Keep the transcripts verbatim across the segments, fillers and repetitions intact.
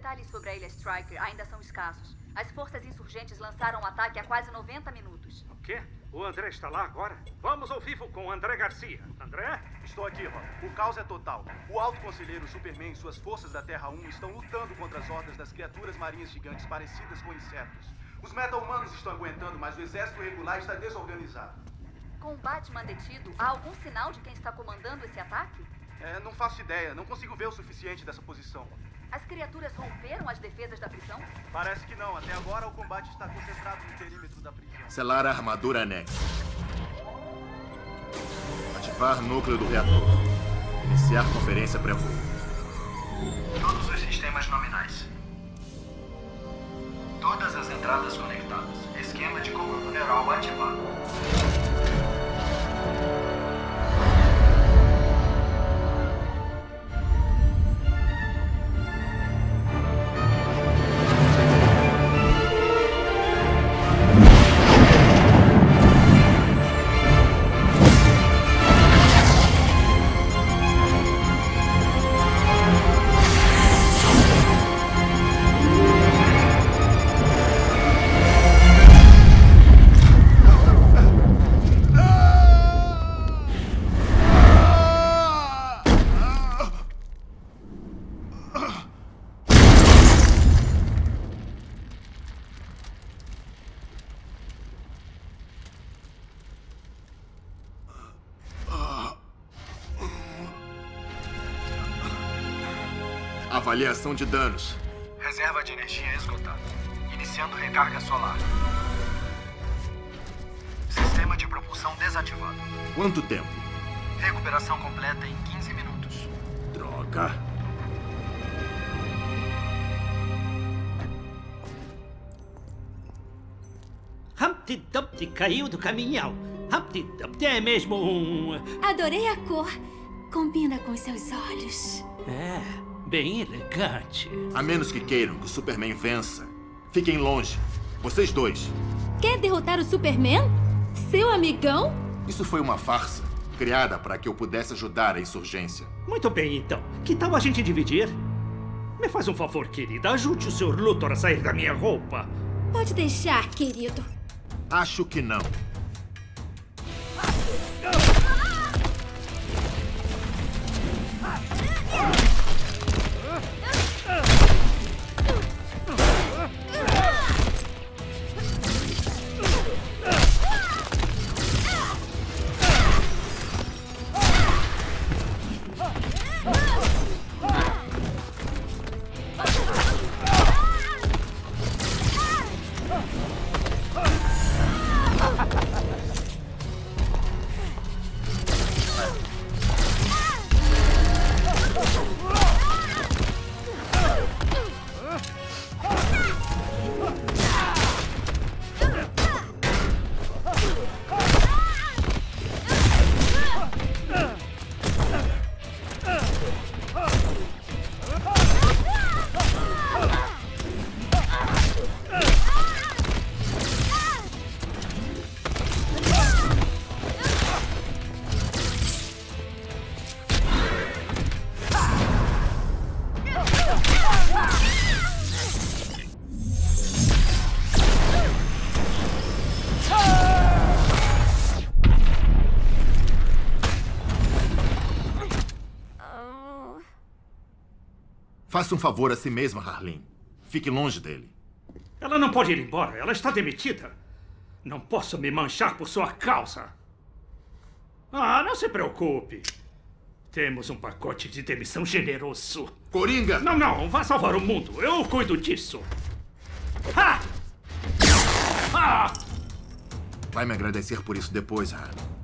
detalhes sobre a Ilha Striker ainda são escassos. As forças insurgentes lançaram um ataque há quase noventa minutos. O quê? O André está lá agora? Vamos ao vivo com André Garcia. André? Estou aqui, Rob. O caos é total. O Alto Conselheiro Superman e suas forças da Terra um estão lutando contra as hordas das criaturas marinhas gigantes parecidas com insetos. Os meta-humanos estão aguentando, mas o exército regular está desorganizado. Com o Batman detido, há algum sinal de quem está comandando esse ataque? É, não faço ideia. Não consigo ver o suficiente dessa posição. As criaturas romperam as defesas da prisão? Parece que não. Até agora o combate está concentrado no perímetro da prisão. Selar a armadura Nex. Ativar núcleo do reator. Iniciar conferência pré-voo. Todos os sistemas nominais. Todas as entradas conectadas. Esquema de comando neural ativado. Avaliação de danos. Reserva de energia esgotada. Iniciando recarga solar. Sistema de propulsão desativado. Quanto tempo? Recuperação completa em quinze minutos. Droga. Humpty Dumpty caiu do caminhão. Humpty Dumpty é mesmo um... Adorei a cor. Combina com seus olhos. É, bem elegante. A menos que queiram que o Superman vença, fiquem longe. Vocês dois. Quer derrotar o Superman? Seu amigão? Isso foi uma farsa, criada para que eu pudesse ajudar a insurgência. Muito bem, então. Que tal a gente dividir? Me faz um favor, querida. Ajude o senhor Luthor a sair da minha roupa. Pode deixar, querido. Acho que não. Faça um favor a si mesma, Harleen. Fique longe dele. Ela não pode ir embora. Ela está demitida. Não posso me manchar por sua causa. Ah, não se preocupe. Temos um pacote de demissão generoso. Coringa! Não, não. Vá salvar o mundo. Eu cuido disso. Ha! Ah! Vai me agradecer por isso depois, Harleen.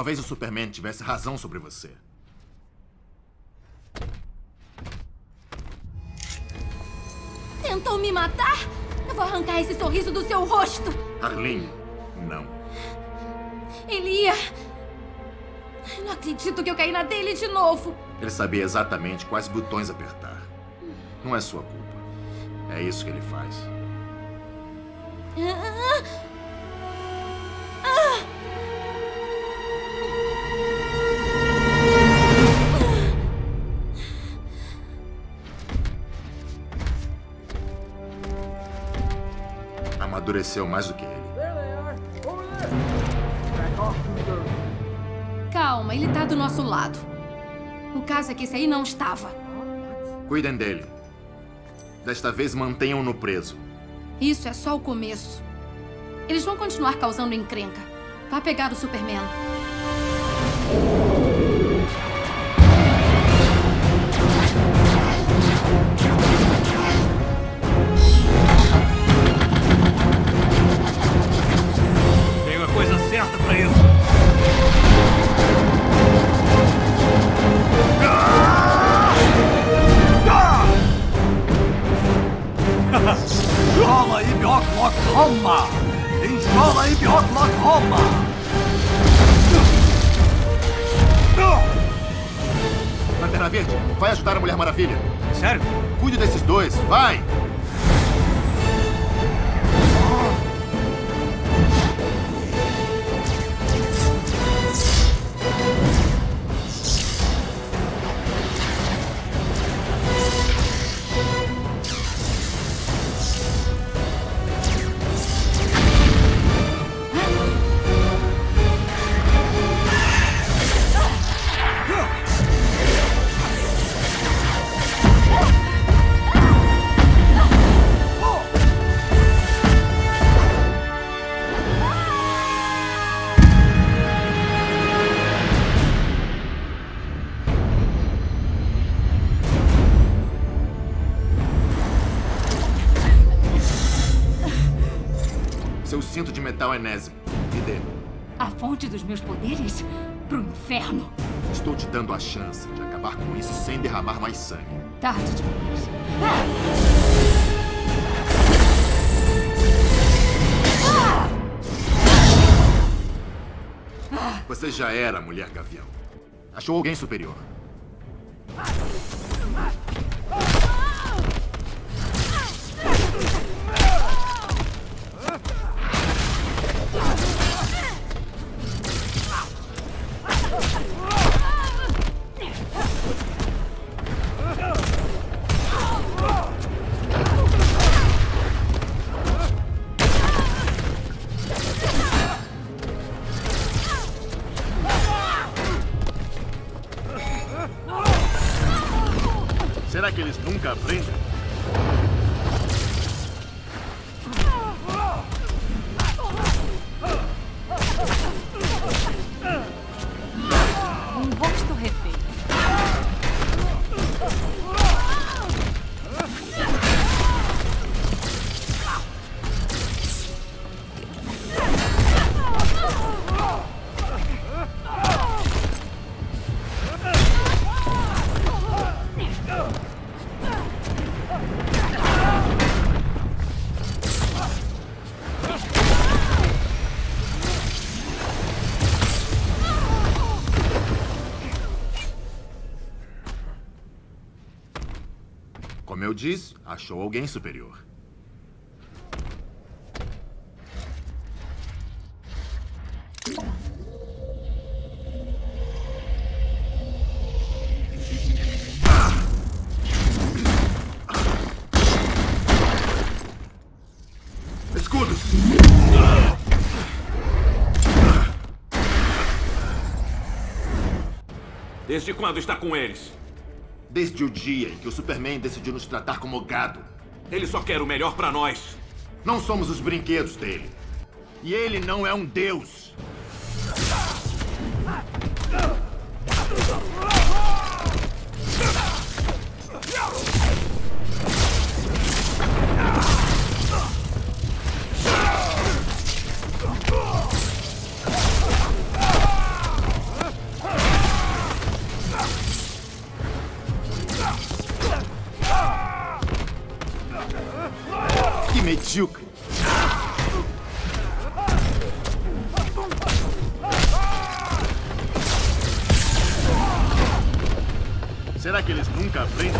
Talvez o Superman tivesse razão sobre você. Tentou me matar? Eu vou arrancar esse sorriso do seu rosto. Arlene, não. Ele ia... Eu não acredito que eu caí na dele de novo. Ele sabia exatamente quais botões apertar. Não é sua culpa. É isso que ele faz. Ah, ah. Amadureceu mais do que ele. Calma, ele tá do nosso lado. O caso é que esse aí não estava. Cuidem dele. Desta vez mantenham-no preso. Isso é só o começo. Eles vão continuar causando encrenca. Vá pegar o Superman. Tenho a coisa certa pra isso. Inshallah i Oklahoma! Inshallah i Oklahoma! Lanterna Verde, vai ajudar a Mulher Maravilha. Sério? Cuide desses dois, vai! Seu cinto de metal enésimo. Me dê. A fonte dos meus poderes? Pro inferno. Estou te dando a chance de acabar com isso sem derramar mais sangue. Tarde demais. Você já era Mulher Gavião. Achou alguém superior. Será que eles nunca aprendem? Um rosto refeito. Como eu disse, achou alguém superior. Escudos! Desde quando está com eles? Desde o dia em que o Superman decidiu nos tratar como gado. Ele só quer o melhor pra nós. Não somos os brinquedos dele. E ele não é um deus. medíocre. Será que eles nunca aprendem?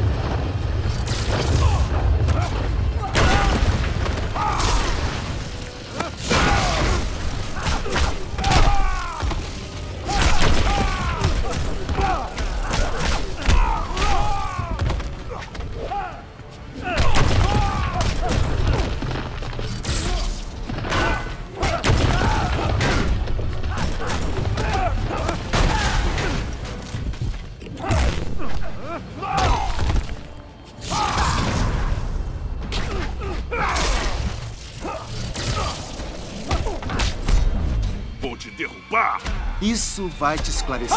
Vou te derrubar! Isso vai te esclarecer.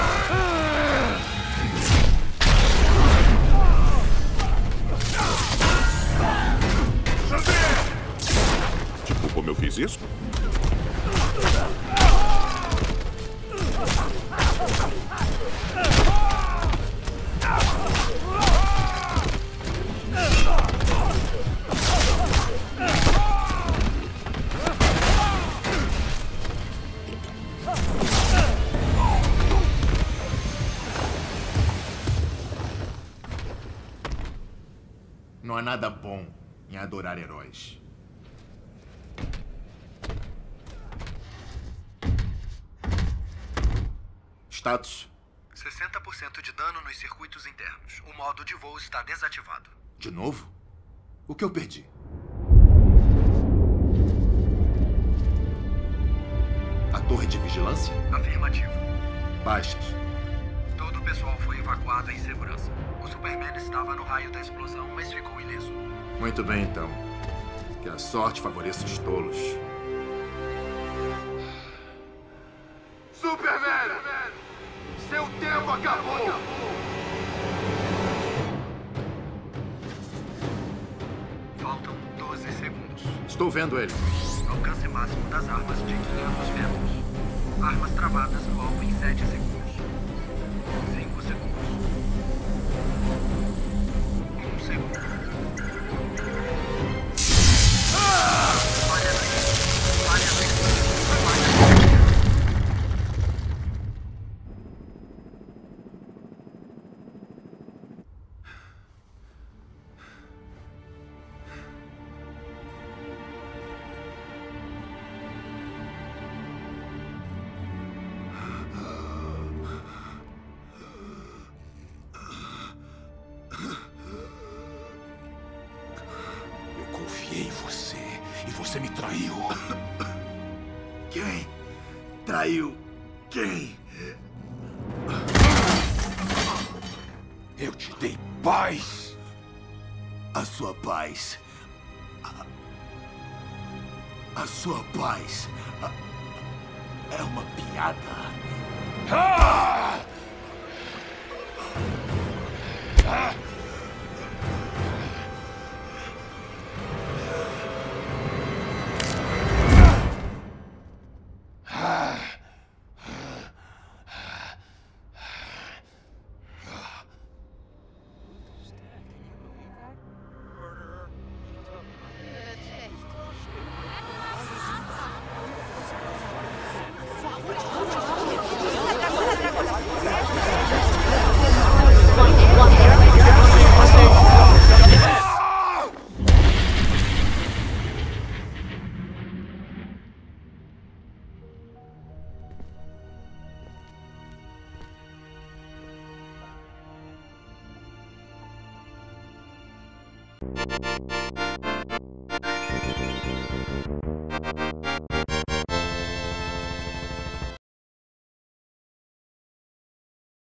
Tipo como eu fiz isso? Não há nada bom em adorar heróis. Status. sessenta por cento de dano nos circuitos internos. O modo de voo está desativado. De novo? O que eu perdi? A torre de vigilância? Afirmativo. Baixas. Todo o pessoal foi evacuado em segurança. O Superman estava no raio da explosão, mas ficou ileso. Muito bem, então. Que a sorte favoreça os tolos. Superman! Seu tempo acabou! Faltam doze segundos. Estou vendo ele. Alcance máximo das armas de quinhentos metros. Armas travadas no alvo em sete segundos. cinco segundos. um segundo. Falha três. Falha três. Falha três. Confiei em você e você me traiu. Quem? Traiu quem? Eu te dei paz. A sua paz. A, a sua paz. A, é uma piada. Ah! Ah! You